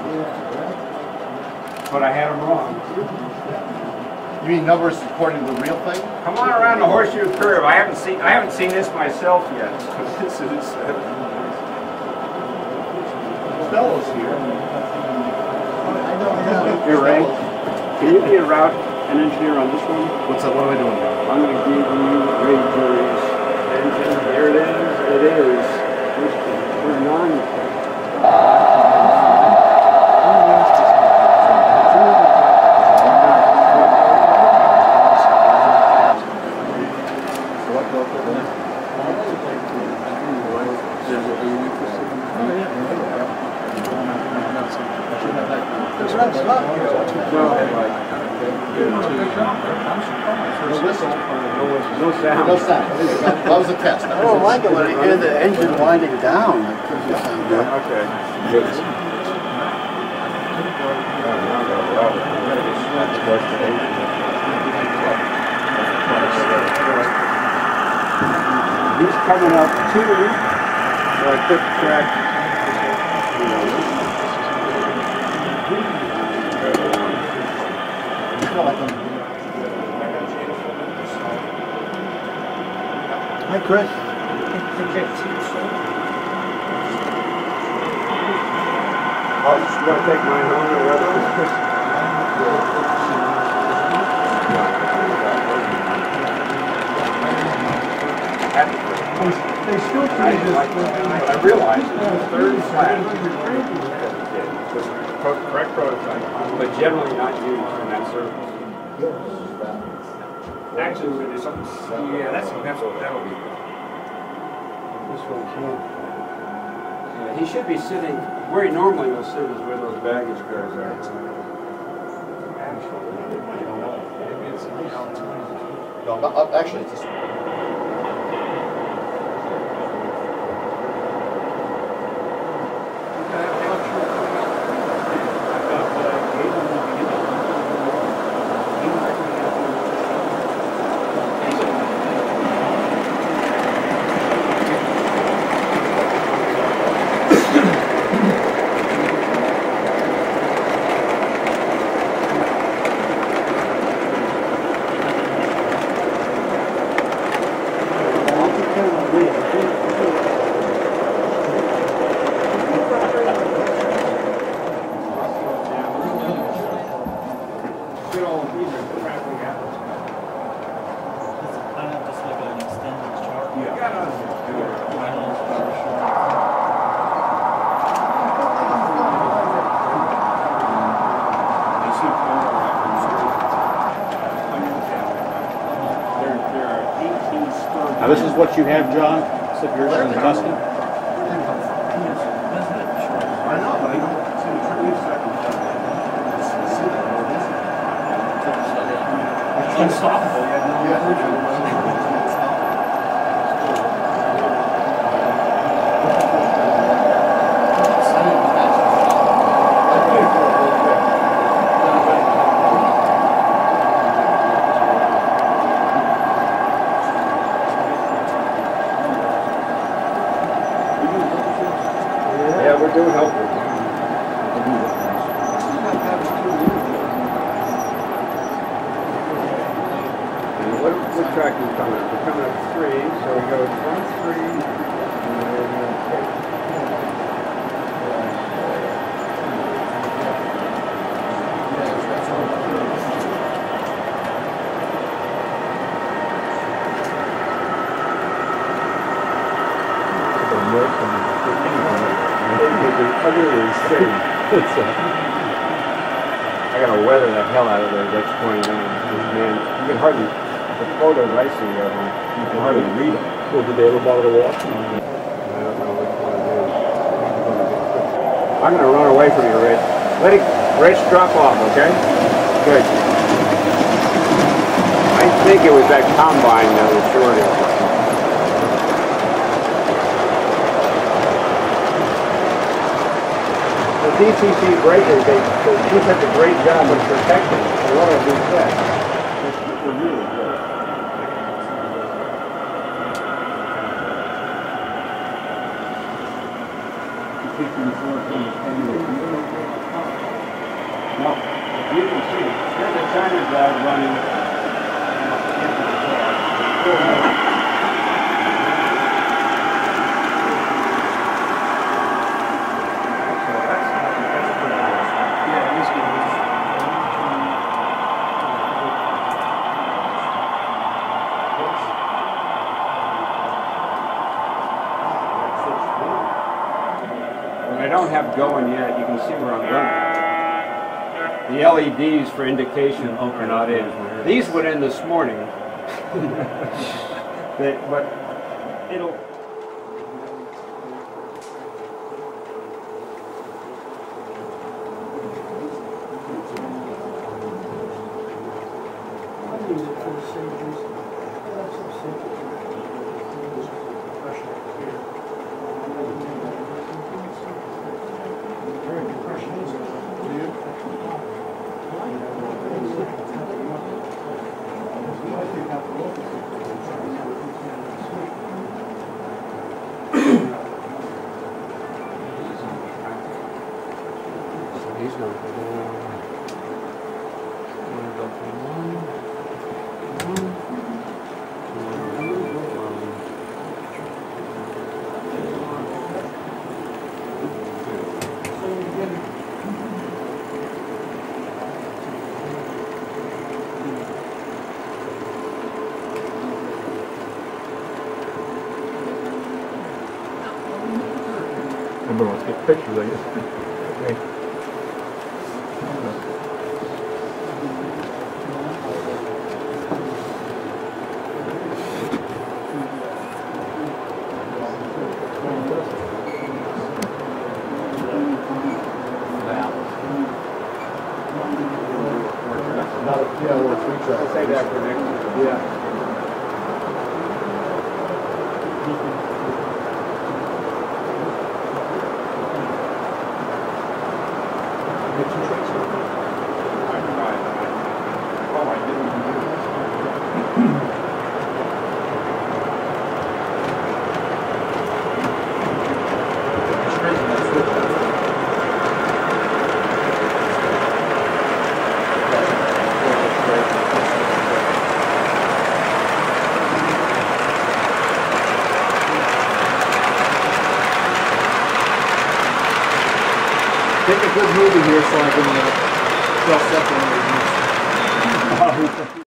But I had them wrong. You mean numbers according to the real thing? Come on around the horseshoe curve. I haven't seen this myself yet. This is Stello's here. Hey Ray, can you be a route and engineer on this one? What's up? What am I doing now? I'm going to give you Ray Jury's engine. There it is. It is. We're non. No sound. No sound. That was a test. I don't like it when I hear the engine winding down. That doesn't sound good. Okay. He's coming up too. So I took track. Hi, Chris. Oh, you want to take mine home or rather? They still I realized it was third class. Correct prototype, but generally not used in that service. Actually, there's something. Yeah, that'll be good. This one can't. Yeah, he should be sitting where he normally will sit is where those baggage cars are. No, actually, it's this one. Now this is what you have, John, except yours is custom. I know, but I don't see the trade second. It's unstoppable. Yeah, we're doing helpful. What track are you coming up? We're coming up 3, so we go front 3, and then I gotta weather the hell out of those X-29. Man, you can hardly, the photos I see of them, you can hardly read them. Well, did they ever bother to walk? I don't know which one it is. I'm gonna run away from you, Rich. Let it, Rich, drop off, okay? Good. I think it was that combine that was shorted. The DCC breakers, they do such a great job of protecting a lot of these sets. They're really good. You keep them China valve running. I don't have going yet. You can see where I'm going. The LEDs for indication are not in. These went in this morning. But it'll... Everyone wants to get pictures, I guess. Okay. Yeah, well, it's I'll say that for next year. Yeah. Pick a good movie here so I can cross up on it.